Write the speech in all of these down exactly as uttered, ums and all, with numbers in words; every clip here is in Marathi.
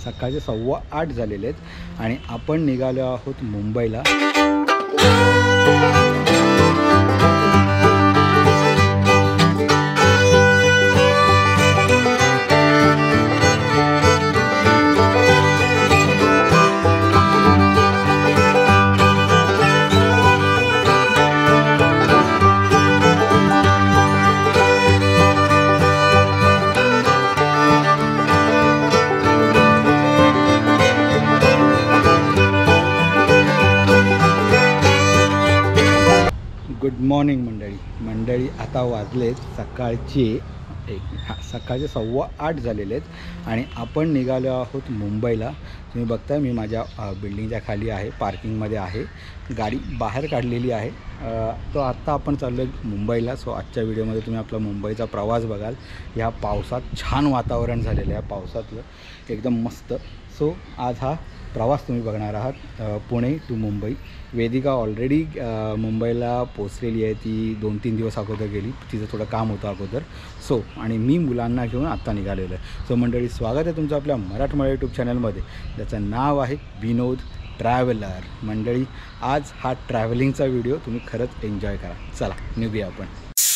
सकाळचे सव्वा आठ झालेले आहेत आणि आपण निघालो आहोत मुंबईला। गुड मॉर्निंग मंडळी मंडळी आता वाजलेत सकाळचे एक हा सकाळचे सव्वा आठ झालेले आहेत आणि आपण निघालो आहोत मुंबईला। तुम्ही बघताय मी माझ्या बिल्डिंगच्या खाली आहे, पार्किंगमध्ये आहे, गाडी बाहेर काढलेली आहे। तो आत्ता आपण चाललो आहे मुंबईला। सो आजच्या व्हिडिओमध्ये तुम्ही आपला मुंबईचा प्रवास बघाल। ह्या पावसात छान वातावरण झालेलं आहे, पावसातलं एकदम मस्त। सो आज हा प्रवास तुम्ही बघणार आहात पुणे टू मुंबई। वेदिका ऑलरेडी मुंबईला पोचलेली आहे, ती दोन तीन दिवस अगोदर गेली, तिचं थोडं काम होतं अगोदर। सो आणि मी मुलांना घेऊन आत्ता निघालेलो आहे। सो मंडळी स्वागत आहे तुमचं आपल्या मराठमोळा यूट्यूब चॅनलमध्ये, ज्याचं नाव आहे विनोद ट्रॅव्हलर। मंडळी आज हा ट्रॅव्हलिंगचा व्हिडिओ तुम्ही खरंच एन्जॉय करा। चला निघूया आपण।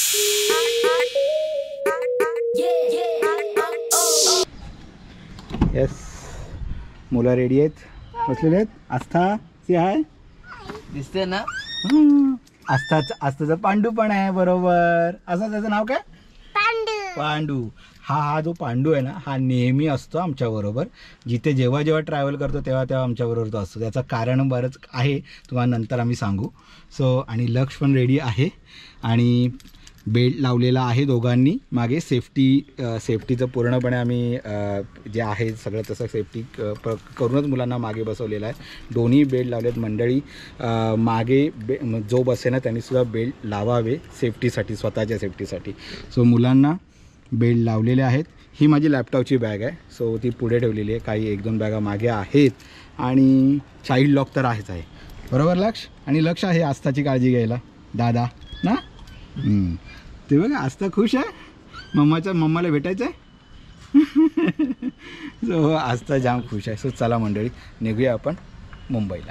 येस मुलं रेडी आहेत, बसलेले आहेत। आस्था सी आहे, दिसते ना? आस्थाच आस्थाचं पांडू पण आहे बरोबर। असं त्याचं नाव काय? पांडू। पांडू हा हा जो पांडू आहे ना, हा नेहमी असतो आमच्याबरोबर। जिथे जेव्हा जेव्हा ट्रॅव्हल करतो तेव्हा तेव्हा आमच्याबरोबर तो असतो। त्याचं कारण बरंच आहे, तुम्हाला नंतर आम्ही सांगू। सो आणि लक्ष पण रेडी आहे आणि बेल्ट लावलेला आहे दोघांनी मागे। सेफ्टी सेफ्टीचं पूर्णपणे आम्ही जे आहे सगळं तसं सेफ्टी करूनच मुलांना मागे बसवलेलं आहे। दोन्ही बेल्ट लावलेत मंडळी। मागे बे जो बसे ना त्यांनीसुद्धा बेल्ट लावावे सेफ्टीसाठी, स्वतःच्या सेफ्टीसाठी। सो मुलांना बेल्ट लावलेले आहेत। ही माझी लॅपटॉपची बॅग आहे, सो ती पुढे ठेवलेली आहे। काही एक दोन बॅगा मागे आहेत आणि चाइल्ड लॉक तर आहेच आहे बरोबर लक्ष। आणि लक्ष आहे आस्थाची काळजी घ्यायला, दादा ना। ते बघा आस्था खुश आहे, मम्माच्या मम्माला भेटायचं आहे। सो आस्था जाम खुश आहे। सो चला मंडळी निघूया आपण मुंबईला।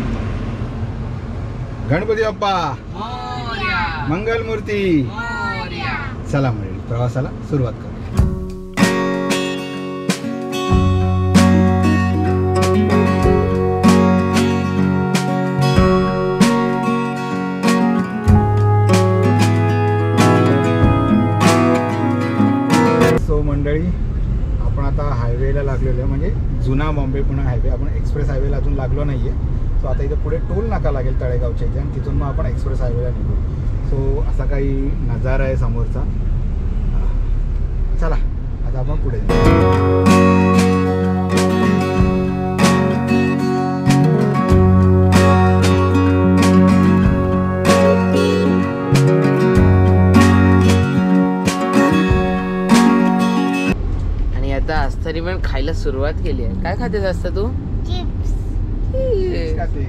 गणपती बाप्पा मंगलमूर्ती। चला मंडळी प्रवासाला सुरुवात करू। मंडळी आपण आता हायवेला लागलेलो आहे, म्हणजे जुना बॉम्बे पुणे हायवे। आपण एक्सप्रेस हायवेला अजून लागलो नाही आहे। सो आता इथे पुढे टोल नाका लागेल तळेगावच्या इथे, आणि तिथून मग आपण एक्सप्रेस हायवेला निघू। सो असा काही नजारा आहे समोरचा। चला आता आपण पुढे जाऊ। आस्थाने पण खायला सुरुवात केली आहे। काय खातेस आस्था तू? चिप्स खाते।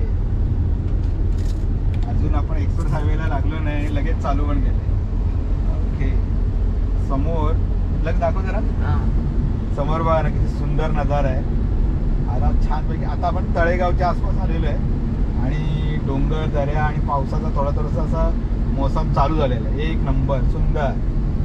अजून आपण एक्सप्रेस हायवेला लागलो नाही, लगेच चालू पण केले। ओके समोर लग दाखव जरा। समोर बघा ना किती सुंदर नजारा आहे। आता छानपैकी आता आपण तळेगावच्या आसपास आलेलो आहे आणि डोंगर दऱ्या आणि पावसाचा थोडा थोडासा असा मोसम चालू झालेला आहे। एक नंबर सुंदर।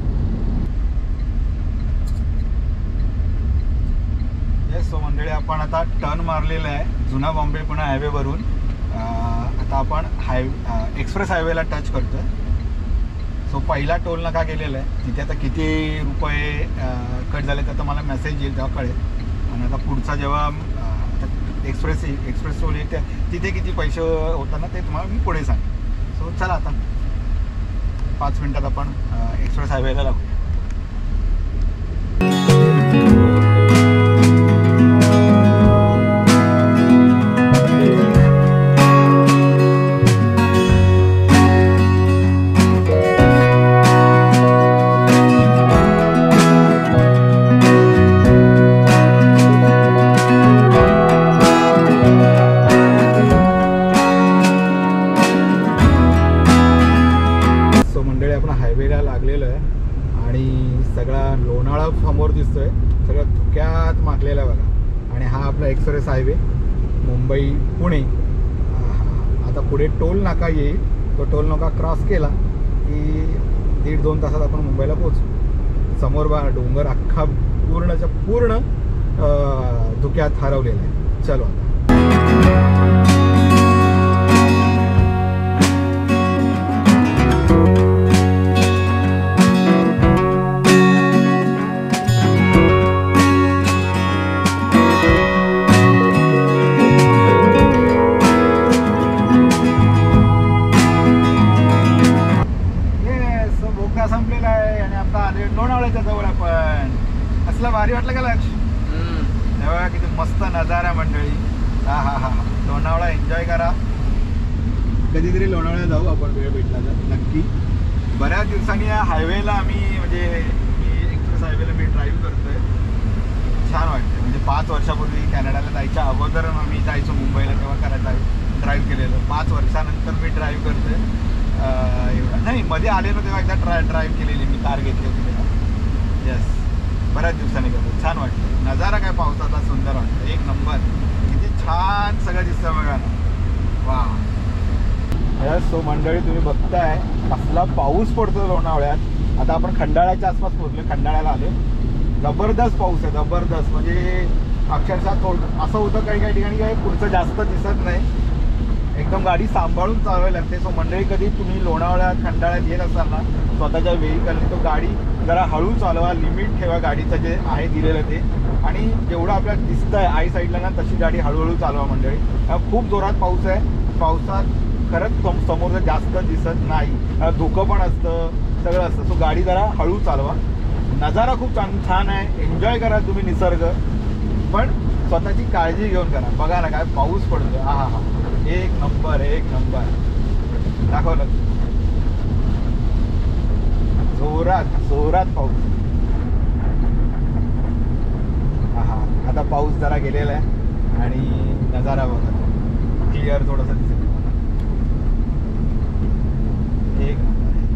सो मंडळी आपण आता टर्न मारलेला आहे जुना बॉम्बे पुणे हायवेवरून। आता आपण हाय एक्सप्रेस हायवेला टच करतोय। सो पहिला टोल नाका गेलेला आहे, तिथे आता किती रुपये कट झाले तर मला मेसेज येईल तेव्हा कळेल। आणि आता पुढचा जेव्हा आता एक्सप्रेस एक्सप्रेस टोल येते तिथे किती पैसे होतात ना ते तुम्हाला मी पुढे सांगेन। सो चला आता पाच मिनटात आपण एक्सप्रेस हायवेला लागू। हा आपला एक्सप्रेस हायवे मुंबई पुणे. आता पुढे टोल नाका येईल, तो टोल नाका क्रॉस केला की दीड दोन तासात आपण मुंबईला पोहोचू. समोर बा डोंगर अख्खा पूर्णच्या पूर्ण धुक्यात हरवलेला आहे. चलो आता संपलेला आहे आणि आता आले लोणावळ्याच्या जवळ आपण. असलं भारी वाटलं का लक्ष? तेव्हा किती मस्त नजारा मंडळी. हा हा हा लोणावळा एन्जॉय करा. कधीतरी लोणावळ्याला जाऊ आपण, वेळ भेटला तर नक्की. बऱ्याच दिवसांनी या हायवेला आम्ही म्हणजे एक्सप्रेस हायवेला मी ड्राईव्ह करतोय. छान वाटतं. म्हणजे पाच वर्षापूर्वी कॅनडाला जायच्या अगोदर आम्ही जायचो मुंबईला, तेव्हा करायला ड्राईव्ह केलेलं. पाच वर्षानंतर मी ड्राईव्ह करतोय. एवढं नाही, मध्ये आलेलो तेव्हा एकदा ट्राय ड्राईव्ह केलेली मी, कार घेतली होती तेव्हा. येस, बऱ्याच दिवसांनी करतो. छान वाटतं. नजारा काय पावसाचा सुंदर वाटतं. एक नंबर. किती छान सगळं दिसतं बघा ना. वा. यस, सो मंडळी तुम्ही बघताय कसला पाऊस पडतो लोणावळ्यात. आता आपण खंडाळ्याच्या आसपास पोहोचलो. खंडाळ्याला आलो. जबरदस्त पाऊस आहे, जबरदस्त. म्हणजे अक्षरशः थोडं असं होतं काही काही ठिकाणी काय पुढचं जास्त दिसत नाही. एकदम गाडी सांभाळून चालवावी लागते. सो मंडळी कधी तुम्ही लोणावळ्यात खंडाळ्यात येत असाल ना स्वतःच्या व्हेकलने, तो गाडी जरा हळू चालवा. लिमिट ठेवा गाडीचं जे आहे दिलेलं ते. आणि जेवढं आपल्याला दिसतंय आय साईडला ना तशी गाडी हळूहळू चालवा मंडळी. खूप जोरात पाऊस आहे. पावसात खरंच समोरचं जास्त दिसत नाही. धुकं पण असतं, सगळं असतं. सो गाडी जरा हळू चालवा. नजारा खूप छान छान आहे. एन्जॉय करा तुम्ही निसर्ग, पण स्वतःची काळजी घेऊन करा. बघा ना काय पाऊस पडतो. हा हा हा एक नंबर, एक नंबर. दाखवलं जोरात जोरात पाऊस. हा हा आता पाऊस जरा गेलेला आहे आणि नजारा बघा क्लिअर थोडासा दिसेल. एक नंबर.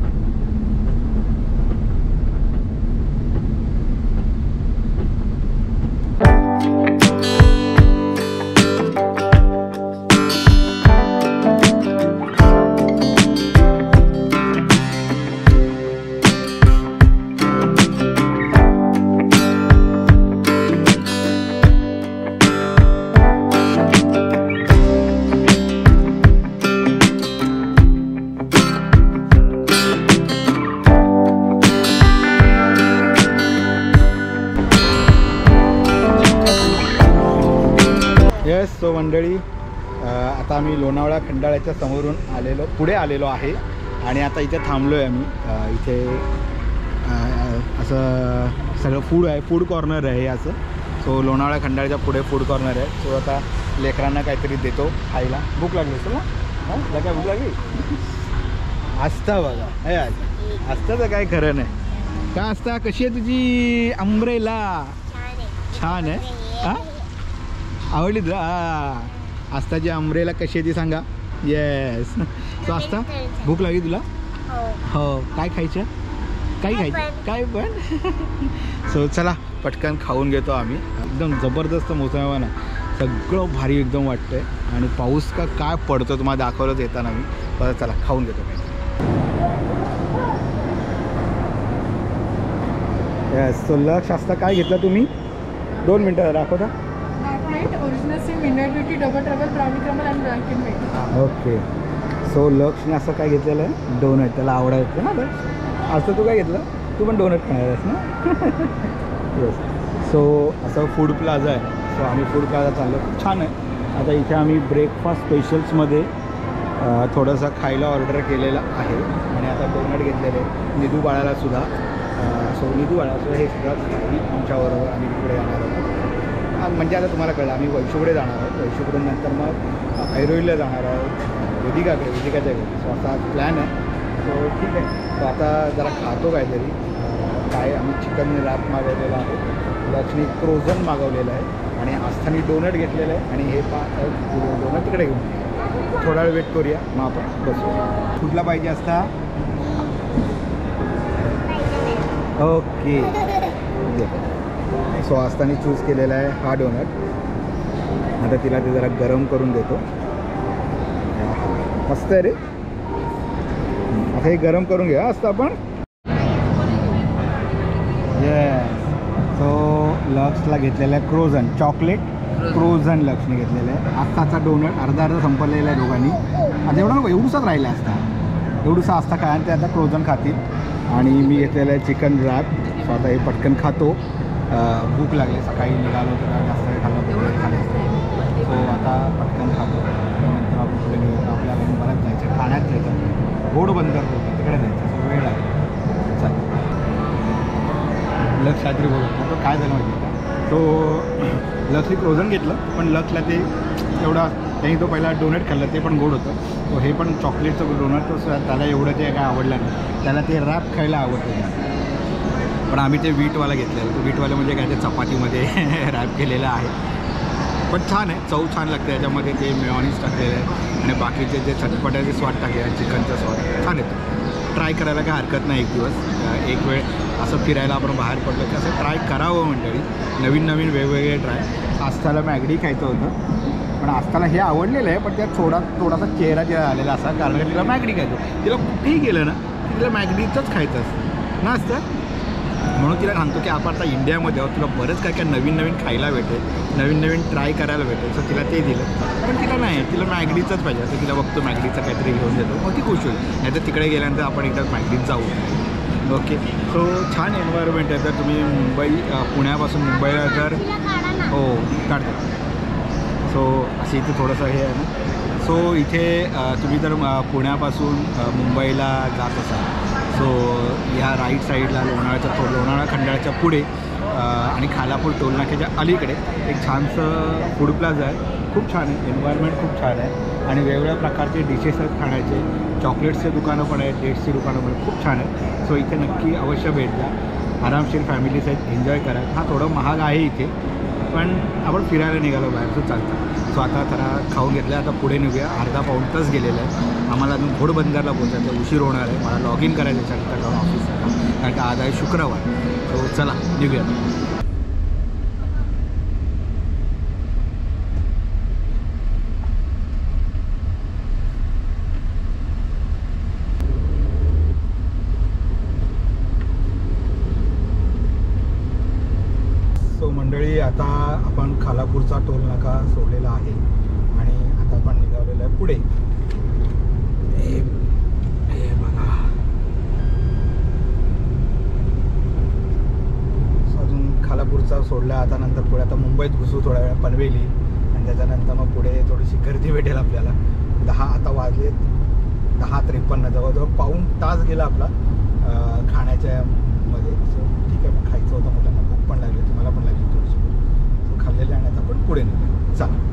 येस, सो मंडळी आता आम्ही लोणावळा खंडाळ्याच्या समोरून आलेलो पुढे आलेलो आहे आणि आता इथे थांबलो आहे आम्ही. इथे असं सगळं फूड आहे, फूड कॉर्नर आहे असं. सो लोणावळा खंडाळ्याच्या पुढे फूड कॉर्नर आहे. सो आता लेकरांना काहीतरी देतो खायला. भूक लागली असेल ना? हां, काय भूक लागली? आस्था बघा, हे आज आस्थाचं काय खरं नाही. का आस्था कशी आहे तुझी अम्ब्रेला? छान आहे. हां, आवडली तुला? हा, आस्थाची अम्ब्रेला कशी आहे ती सांगा. येस. सो आस्था भूक लागली तुला? हो. काय खायचं? काय खायचं? काय पण? सो चला पटकन खाऊन घेतो आम्ही. एकदम जबरदस्त मोसम आहे ना, सगळं भारी एकदम वाटतंय. आणि पाऊस का काय पडतो तुम्हाला दाखवलंच येताना मी. तर चला खाऊन घेतो काय. येस. सो लक्ष आस्था काय घेतलं तुम्ही? दोन मिनटं दाखवता. ओके. सो लक्षने असं काय घेतलेलं आहे? डोनट. त्याला आवडायचं ना लक्ष. असं तू काय घेतलं? तू पण डोनट खाणार आहेस ना? येस. सो असं फूड प्लाझा आहे. सो आम्ही फूड प्लाझा चाललो. छान आहे. आता इथे आम्ही ब्रेकफास्ट स्पेशल्समध्ये थोडंसं खायला ऑर्डर केलेलं आहे आणि आता डोनट घेतलेले आहे निधू बाळाला सुद्धा. सो निधू बाळासुद्धा हे सगळं आमच्याबरोबर आम्ही पुढे जाणार आहोत. म्हणजे आता तुम्हाला कळलं आम्ही वैशूकडे जाणार आहोत. वैशूकडून नंतर मग ऐरोलीला जाणार आहोत, वेदिकाकडे, वेदिकाच्या घरी. सो असा प्लॅन आहे. सो ठीक आहे. सो आता जरा खातो काहीतरी. काय आम्ही चिकन रॅप मागवलेलं आहे, लक्ष्मी फ्रोझन मागवलेलं आहे आणि आस्थानी डोनट घेतलेलं आहे. आणि हे पा डोनट तिकडे घेऊन थोडा वेळ वेट करूया, मग आपण बसू. कुठला पाहिजे आस्था? ओके. सो आस्थानी चूज केलेला आहे हा डोनट. आता तिला ते जरा गरम करून देतो. मस्त आहे रे. आता हे गरम करून घ्या असतं आपण. येस. सो लक्सला घेतलेलं आहे क्रोझन चॉकलेट. क्रोझन लक्सने घेतलेलं आहे. आत्ताचा डोनट अर्धा अर्धा संपलेला आहे दोघांनी. आता एवढा नको, एवढूसाच राहिला असता. एवढूसा असता काय आणि ते आता क्रोझन खातील. आणि मी घेतलेलं आहे चिकन रॅप. सो आता हे पटकन खातो. भूक लागली, सकाळी निघालो तर जास्त वेळ खाल्लं वगैरे खाले. सो आता पटकन खातो. नंतर आपण पुढे निघतो. आपल्याला बरंच जायचं, ठाण्यात जायचं, घोड बंदर होतं तिकडे जायचं. सो वेळ लागेल. चल लक्ष काहीतरी बोलत तो काय झालं माहिती का. सो लक्सने क्रोझन घेतलं, पण लक्सला ते एवढा त्यांनी तो पहिला डोनट खाल्लं, ते पण गोड होतं. तो हे पण चॉकलेटचं डोनट, तो त्याला एवढं ते काय आवडलं नाही. त्याला ते रॅप खायला आवडतं. पण आम्ही ते वीटवाला घेतलेलं. तो वीटवाला म्हणजे काय ते चपातीमध्ये रॅप केलेलं आहे. पण छान आहे, चव छान लागते. त्याच्यामध्ये ते मेयोनीज टाकलेलं आहे आणि बाकीचे जे चटपटाचे स्वाद टाकले आहे, चिकनचा स्वाद छान येतो. ट्राय करायला काय हरकत नाही. एक दिवस एक वेळ असं फिरायला आपण बाहेर पडलो की असं ट्राय करावं मंडळी. नवीन नवीन वेगवेगळे ट्राय. आस्थाला मॅगडी खायचं होतं, पण आस्थाला हे आवडलेलं आहे, पण त्यात थोडा थोडासा चेहरा तिला आलेला असा, कारण तिला मॅगडी खायचो. तिला कुठेही गेलं ना तिला मॅगडीचंच खायचं असतं ना असतं. म्हणून तिला सांगतो की आपण आता इंडियामध्ये आहोत, तुला बरंच काय काय नवीन नवीन खायला भेटेल, नवीन नवीन ट्राय करायला भेटेल. सो तिला ते दिलं, पण तिला नाही, तिला मॅगडीचंच पाहिजे. असं तिला बघतो मॅगडीचं काहीतरी घेऊन देतो, मग ती खुश होईल. नाही तर तिकडे गेल्यानंतर आपण एकदा मॅगडीत जाऊ. ओके. सो छान एन्व्हायरमेंट आहे. तर तुम्ही मुंबई पुण्यापासून मुंबईला जर हो काढतो. सो असे इथे थोडंसं हे आहे ना. सो इथे तुम्ही जर पुण्यापासून मुंबईला जात असाल, सो ह्या राईट साईडला लोणावळ्याच्या थोडं लोणावळा खंडाळ्याच्या पुढे आणि खालापूर टोलनाक्याच्या अलीकडे एक छानसं फूड प्लाझा आहे. खूप छान आहे, एन्व्हायरमेंट खूप छान आहे आणि वेगवेगळ्या प्रकारचे डिशेस आहेत खाण्याचे. चॉकलेट्सचे दुकानं पण आहेत, डेट्सची दुकानं पण आहेत, खूप छान आहे. सो इथे नक्की अवश्य भेट द्या. आरामशीर फॅमिलीज आहेत, एन्जॉय करा. हा थोडं महाग आहे इथे, पण आपण फिरायला निघालो बाहेर, सो चालतं. सो आता जरा खाऊन घेतलं, आता पुढे निघूया. अर्धा पाऊण तास गेलेलं आहे. आम्हाला अजून घोडबंदरला पोहोचायचं, उशीर होणार आहे. मला लॉग इन करायचं त्याच्यानंतर जाऊन ऑफिसला, कारण का आज आहे शुक्रवार. सो चला निघूया. सो मंडळी, आता आपण खालापूरचा टोल नाका सोडलेला आहे आणि आता आपण निघालेलो आहे पुढे. हे बघा, अजून खालापूरचा सोडला. आता नंतर पुढे आता मुंबईत घुसू थोड्या वेळा, पनवेली, आणि त्याच्यानंतर मग पुढे थोडीशी गर्दी भेटेल आपल्याला. दहा आता वाजले दहा त्रेपन्न, जवळजवळ पाऊण तास गेला आपला खाण्याच्या मध्ये. सो ठीक आहे, मग खायचं होतं, मुलांना भूक पण लागली होती, मला पण लागली थोडीशी. सो खाल्लेले आणि आता आपण पुढे निघूया. चला.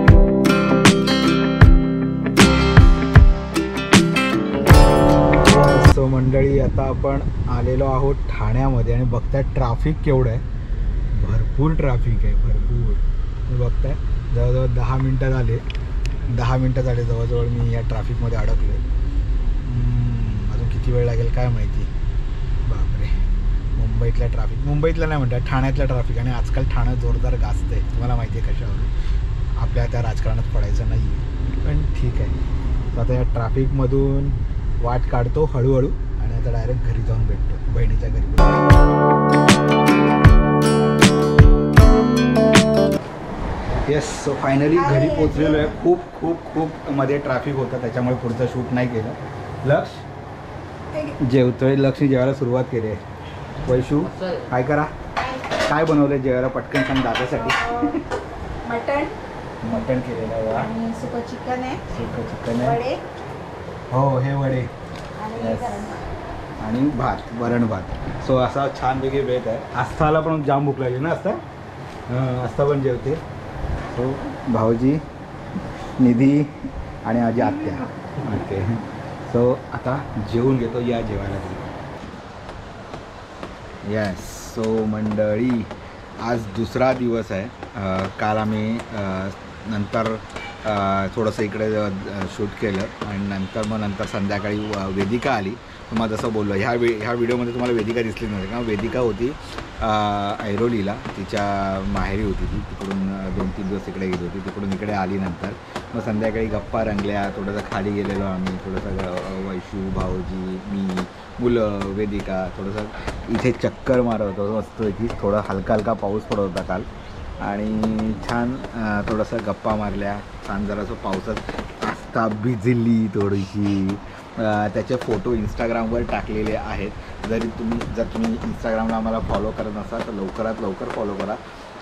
सो मंडळी, आता आपण आलेलो आहोत ठाण्यामध्ये आणि बघताय ट्रॅफिक केवढं आहे. भरपूर ट्रॅफिक आहे, भरपूर. तुम्ही बघताय जवळजवळ दहा मिनटं झाले दहा मिनटं झाले जवळजवळ मी या ट्रॅफिकमध्ये अडकलो. अजून किती वेळ लागेल काय माहिती. बापरे, मुंबईतल्या ट्रॅफिक, मुंबईतला नाही म्हणतात, ठाण्यातल्या ट्रॅफिक. आणि आजकाल ठाणं जोरदार गाजतं आहे, तुम्हाला माहिती आहे कशावर. आपल्या त्या राजकारणात पडायचं नाही, पण ठीक आहे. तर आता या ट्रॅफिकमधून वाट काढतो हळूहळू आणि आता डायरेक्ट घरी जाऊन भेटतो, बहिणीच्या घरी. येस. सो फायनली घरी पोचलेलो आहे. खूप खूप खूप मध्ये ट्रॅफिक होतं, त्याच्यामुळे पुढचं शूट नाही केलं. लक्ष जेवतोय, लक्ष्मी जेवायला सुरुवात केली आहे. वैशू काय करा, काय बनवलं आहे जेवायला पटकन सांग दादासाठी. मटण मटण केलेलं आहे आणि सुकं चिकन आहे, सुकं चिकन आहे. वडे हो, हे वडे आणि Yes. गरम भात. आणि भात, वरण भात. सो असा छानपैकी बेत आहे. आस्थाला पण जाम भूक लागली ना आस्था. आस्था पण जेवते. सो भाऊजी, निधी आणि माझी आत्या. ओके. सो आता जेवून घेतो, या जेवायला. येस. सो मंडळी, आज दुसरा दिवस आहे. काल आम्ही नंतर थोडंसं इकडे शूट केलं आणि नंतर मग नंतर संध्याकाळी वेदिका आली. तुम्हाला जसं बोललो, ह्या वे ह्या व्हिडिओमध्ये तुम्हाला वेदिका दिसली नव्हती का. वेदिका होती ऐरोलीला, तिच्या माहेरी होती ती, तिकडून दोन तीन दिवस इकडे गेली होती, तिकडून इकडे आली. नंतर मग संध्याकाळी गप्पा रंगल्या, थोडंसं खाली गेलेलो आम्ही, थोडंसं वैशू, भाऊजी, मी, मुलं, वेदिका, थोडंसं इथे चक्कर मारत होतो मस्तपैकी. थोडा हलका हलका पाऊस पडत होता काल आणि छान थोडंसं गप्पा मारल्या. छान जरासं पावसात आस्था भिजली थोडीशी. त्याचे फोटो इंस्टाग्रामवर टाकलेले आहेत. जरी तुम्ही जर तुम्ही इंस्टाग्रामला आम्हाला फॉलो करत नसाल तर लवकरात लवकर फॉलो करा.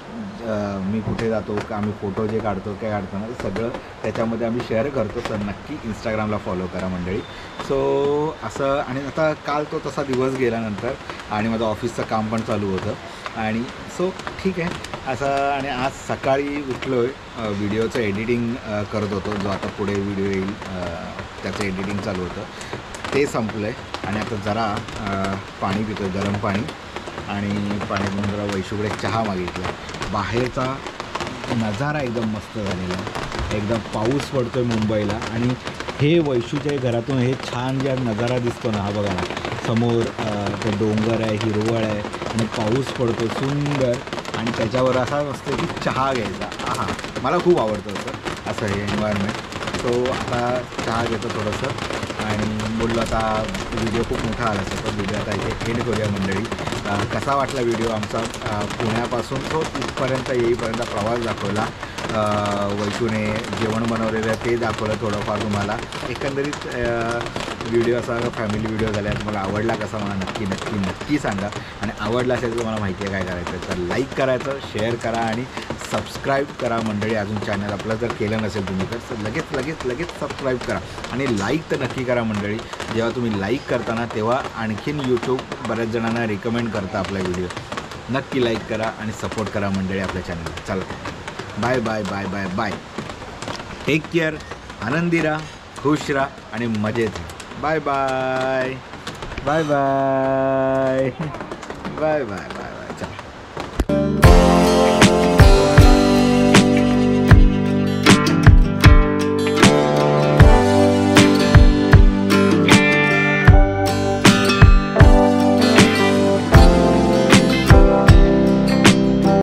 मी कुठे जातो का आम्ही फोटो जे काढतो काय काढतो ना सगळं त्याच्यामध्ये आम्ही शेअर करतो. तर नक्की इंस्टाग्रामला फॉलो करा मंडळी. सो असं आणि आता काल तो तसा दिवस गेल्यानंतर आणि माझं ऑफिसचं काम पण चालू होतं आणि सो ठीक आहे असं. आणि आज सकाळी उठलो आहे, व्हिडिओचं एडिटिंग करत होतो, जो आता पुढे व्हिडिओ येईल त्याचं एडिटिंग चालू होतं, ते संपलं आहे. आणि आता जरा पाणी पितो, गरम पाणी, आणि पाणी पिऊन जरा वैशूकडे चहा मागितला. बाहेरचा नजारा एकदम मस्त झालेला, एकदम पाऊस पडतो आहे मुंबईला. आणि हे वैशूच्या घरातून हे छान जे नजारा दिसतो ना, हा बघा ना समोर ते डोंगर आहे, हिरवळ आहे आणि पाऊस पडतो सुंदर. आणि त्याच्यावर असा मस्त की चहा घ्यायचा. हां, मला खूप आवडतं असं असं हे एन्व्हायरमेंट. सो आता चहा घेतो थोडंसं आणि बोललो आता व्हिडिओ खूप मोठा आला असतो, तर व्हिडिओ आता इथे एंड करूया मंडळी. कसा वाटला व्हिडिओ आमचा, पुण्यापासून तो इथपर्यंत येईपर्यंत प्रवास दाखवला. वैशूने जेवण बनवलेलं ते दाखवलं थोडंफार तुम्हाला. एकंदरीत व्हिडिओ असा फॅमिली व्हिडिओ झाला. तुम्हाला आवडला कसा मला नक्की नक्की नक्की सांगा. आणि आवडला असेल तर तुम्हाला माहिती आहे काय करायचं, तर लाईक करायचं, शेअर करा आणि सबस्क्राईब करा मंडळी. अजून चॅनल आपलं जर केलं नसेल तुम्ही तर लगेच लगेच लगेच सबस्क्राईब करा आणि लाईक तर नक्की करा मंडळी. जेव्हा तुम्ही लाईक करता ना तेव्हा आणखीन यूट्यूब बऱ्याच जणांना रिकमेंड करता आपला व्हिडिओ. नक्की लाईक करा आणि सपोर्ट करा मंडळी आपल्या चॅनलला. चला bye bye bye bye bye. Take care, आनंदी राहा, खुश राहा आणि मजेत राहा. Bye bye bye bye bye bye bye.